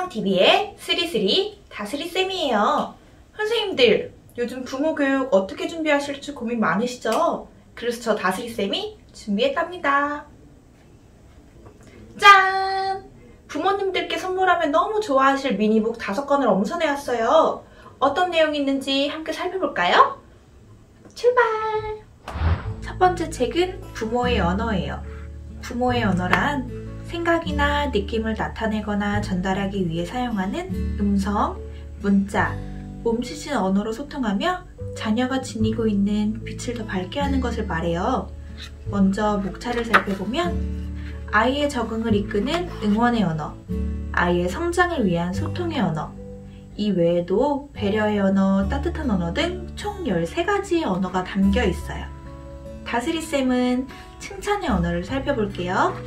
희망TV의 스리스리 다스리쌤이에요. 선생님들, 요즘 부모 교육 어떻게 준비하실지 고민 많으시죠? 그래서 저 다스리쌤이 준비했답니다. 짠! 부모님들께 선물하면 너무 좋아하실 미니북 5권을 엄선해왔어요. 어떤 내용이 있는지 함께 살펴볼까요? 출발! 첫 번째 책은 부모의 언어예요. 부모의 언어란 생각이나 느낌을 나타내거나 전달하기 위해 사용하는 음성, 문자, 몸짓인 언어로 소통하며 자녀가 지니고 있는 빛을 더 밝게 하는 것을 말해요. 먼저 목차를 살펴보면 아이의 적응을 이끄는 응원의 언어, 아이의 성장을 위한 소통의 언어, 이 외에도 배려의 언어, 따뜻한 언어 등 총 13가지의 언어가 담겨 있어요. 다스리쌤은 칭찬의 언어를 살펴볼게요.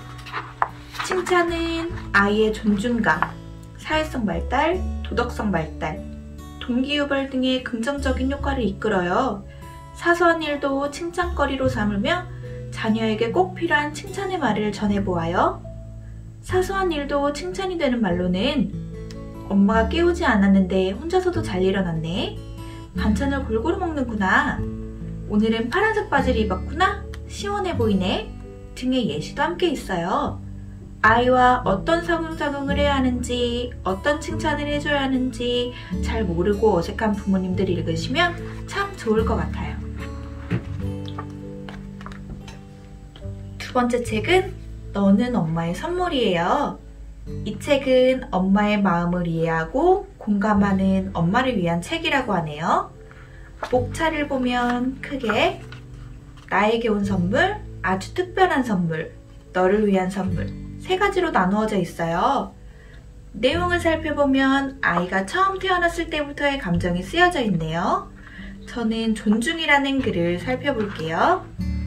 칭찬은 아이의 존중감, 사회성 발달, 도덕성 발달, 동기유발 등의 긍정적인 효과를 이끌어요. 사소한 일도 칭찬거리로 삼으며 자녀에게 꼭 필요한 칭찬의 말을 전해보아요. 사소한 일도 칭찬이 되는 말로는 엄마가 깨우지 않았는데 혼자서도 잘 일어났네. 반찬을 골고루 먹는구나. 오늘은 파란색 바지를 입었구나. 시원해 보이네. 등의 예시도 함께 있어요. 아이와 어떤 상응작용을 해야 하는지, 어떤 칭찬을 해줘야 하는지 잘 모르고 어색한 부모님들이 읽으시면 참 좋을 것 같아요. 두 번째 책은 너는 엄마의 선물이에요. 이 책은 엄마의 마음을 이해하고 공감하는 엄마를 위한 책이라고 하네요. 목차를 보면 크게 나에게 온 선물, 아주 특별한 선물, 너를 위한 선물 3가지로 나누어져 있어요. 내용을 살펴보면 아이가 처음 태어났을 때부터의 감정이 쓰여져 있네요. 저는 존중이라는 글을 살펴볼게요.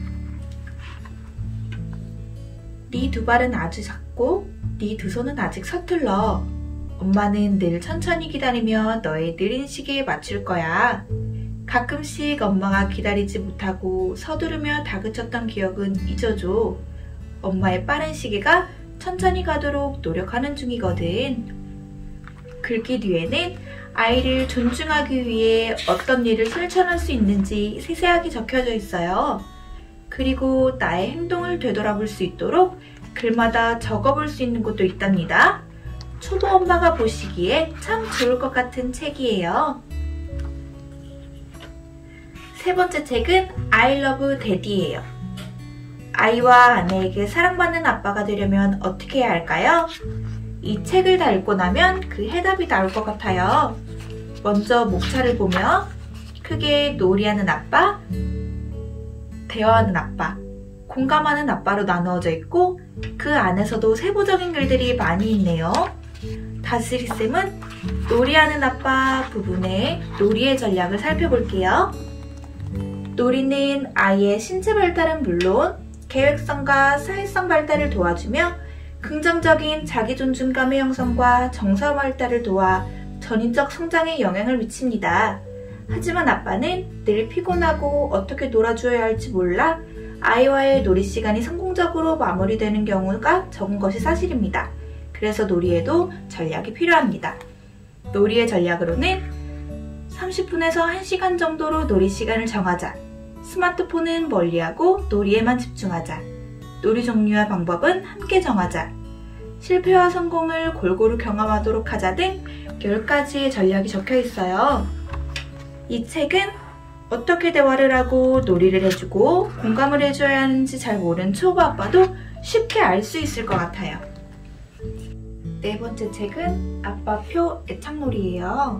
네 2발은 아주 작고 네 2손은 아직 서툴러. 엄마는 늘 천천히 기다리며 너의 느린 시계에 맞출 거야. 가끔씩 엄마가 기다리지 못하고 서두르며 다그쳤던 기억은 잊어줘. 엄마의 빠른 시계가 천천히 가도록 노력하는 중이거든. 글귀 뒤에는 아이를 존중하기 위해 어떤 일을 실천할 수 있는지 세세하게 적혀져 있어요. 그리고 나의 행동을 되돌아볼 수 있도록 글마다 적어볼 수 있는 곳도 있답니다. 초보 엄마가 보시기에 참 좋을 것 같은 책이에요. 세 번째 책은 I love daddy예요. 아이와 아내에게 사랑받는 아빠가 되려면 어떻게 해야 할까요? 이 책을 다 읽고 나면 그 해답이 나올 것 같아요. 먼저 목차를 보며 크게 놀이하는 아빠, 대화하는 아빠, 공감하는 아빠로 나누어져 있고 그 안에서도 세부적인 글들이 많이 있네요. 다스리쌤은 놀이하는 아빠 부분의 놀이의 전략을 살펴볼게요. 놀이는 아이의 신체 발달은 물론 계획성과 사회성 발달을 도와주며 긍정적인 자기존중감의 형성과 정서 발달을 도와 전인적 성장에 영향을 미칩니다. 하지만 아빠는 늘 피곤하고 어떻게 놀아줘야 할지 몰라 아이와의 놀이 시간이 성공적으로 마무리되는 경우가 적은 것이 사실입니다. 그래서 놀이에도 전략이 필요합니다. 놀이의 전략으로는 30분에서 1시간 정도로 놀이 시간을 정하자. 스마트폰은 멀리하고 놀이에만 집중하자. 놀이 종류와 방법은 함께 정하자. 실패와 성공을 골고루 경험하도록 하자 등 10가지의 전략이 적혀 있어요. 이 책은 어떻게 대화를 하고 놀이를 해주고 공감을 해줘야 하는지 잘 모르는 초보 아빠도 쉽게 알 수 있을 것 같아요. 네 번째 책은 아빠표 애착놀이예요.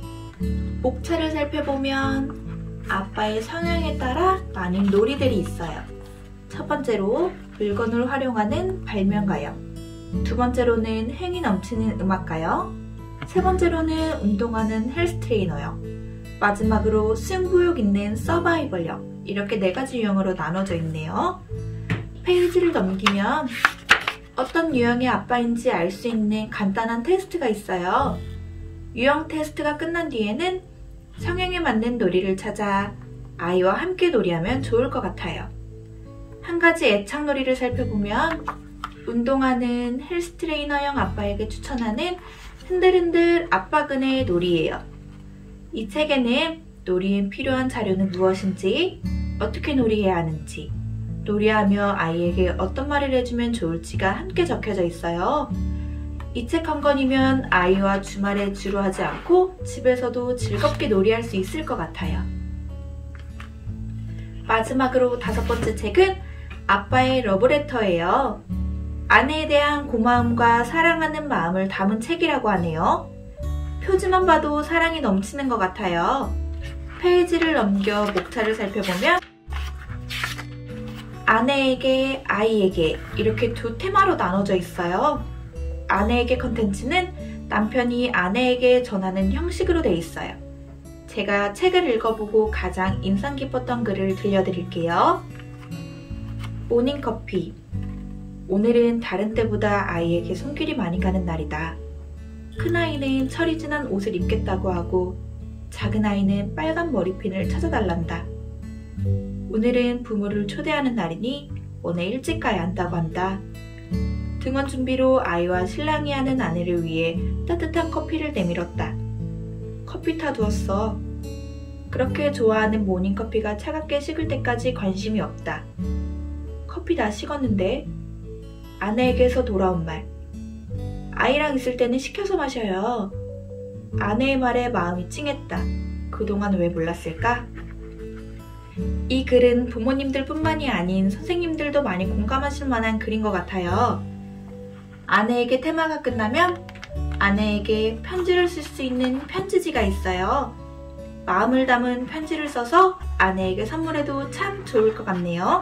목차를 살펴보면 아빠의 성향에 따라 많은 놀이들이 있어요. 첫 번째로 물건을 활용하는 발명가요. 두 번째로는 흥이 넘치는 음악가요. 세 번째로는 운동하는 헬스 트레이너요. 마지막으로 승부욕 있는 서바이벌요. 이렇게 4가지 유형으로 나눠져 있네요. 페이지를 넘기면 어떤 유형의 아빠인지 알 수 있는 간단한 테스트가 있어요. 유형 테스트가 끝난 뒤에는 성향에 맞는 놀이를 찾아 아이와 함께 놀이하면 좋을 것 같아요. 한 가지 애착놀이를 살펴보면 운동하는 헬스 트레이너형 아빠에게 추천하는 흔들흔들 아빠그네 놀이예요. 이 책에는 놀이에 필요한 자료는 무엇인지, 어떻게 놀이해야 하는지, 놀이하며 아이에게 어떤 말을 해주면 좋을지가 함께 적혀져 있어요. 이 책 한 권이면 아이와 주말에 주로 하지 않고 집에서도 즐겁게 놀이할 수 있을 것 같아요. 마지막으로 5번째 책은 아빠의 러브레터예요. 아내에 대한 고마움과 사랑하는 마음을 담은 책이라고 하네요. 표지만 봐도 사랑이 넘치는 것 같아요. 페이지를 넘겨 목차를 살펴보면 아내에게, 아이에게 이렇게 두 테마로 나눠져 있어요. 아내에게 컨텐츠는 남편이 아내에게 전하는 형식으로 돼 있어요. 제가 책을 읽어보고 가장 인상 깊었던 글을 들려드릴게요. 모닝커피. 오늘은 다른 때보다 아이에게 손길이 많이 가는 날이다. 큰아이는 철이 지난 옷을 입겠다고 하고 작은 아이는 빨간 머리핀을 찾아달란다. 오늘은 부모를 초대하는 날이니 오늘 일찍 가야 한다고 한다. 등원 준비로 아이와 신랑이 하는 아내를 위해 따뜻한 커피를 내밀었다. 커피 타두었어. 그렇게 좋아하는 모닝커피가 차갑게 식을 때까지 관심이 없다. 커피 다 식었는데? 아내에게서 돌아온 말. 아이랑 있을 때는 시켜서 마셔요. 아내의 말에 마음이 찡했다. 그동안 왜 몰랐을까? 이 글은 부모님들 뿐만이 아닌 선생님들도 많이 공감하실 만한 글인 것 같아요. 아내에게 테마가 끝나면 아내에게 편지를 쓸 수 있는 편지지가 있어요. 마음을 담은 편지를 써서 아내에게 선물해도 참 좋을 것 같네요.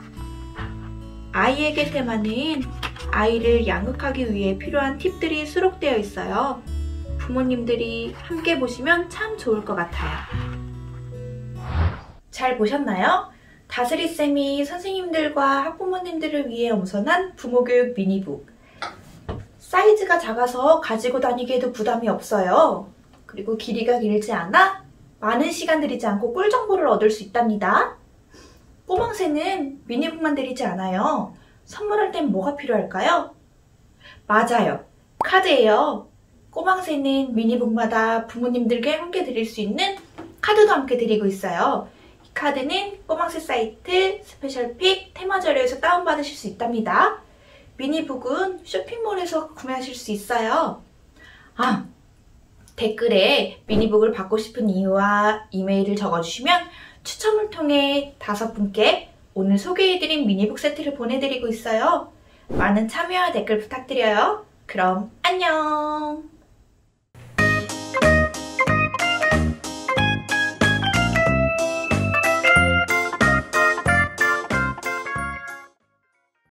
아이에게 테마는 아이를 양육하기 위해 필요한 팁들이 수록되어 있어요. 부모님들이 함께 보시면 참 좋을 것 같아요. 잘 보셨나요? 다스리쌤이 선생님들과 학부모님들을 위해 엄선한 부모교육 미니북. 사이즈가 작아서 가지고 다니기에도 부담이 없어요. 그리고 길이가 길지 않아 많은 시간 들이지 않고 꿀 정보를 얻을 수 있답니다. 꼬망새는 미니북만 들이지 않아요. 선물할 땐 뭐가 필요할까요? 맞아요. 카드예요. 꼬망새는 미니북마다 부모님들께 함께 드릴 수 있는 카드도 함께 드리고 있어요. 이 카드는 꼬망새 사이트 스페셜픽 테마자료에서 다운받으실 수 있답니다. 미니북은 쇼핑몰에서 구매하실 수 있어요. 댓글에 미니북을 받고 싶은 이유와 이메일을 적어주시면 추첨을 통해 5분께 오늘 소개해드린 미니북 세트를 보내드리고 있어요. 많은 참여와 댓글 부탁드려요. 그럼 안녕!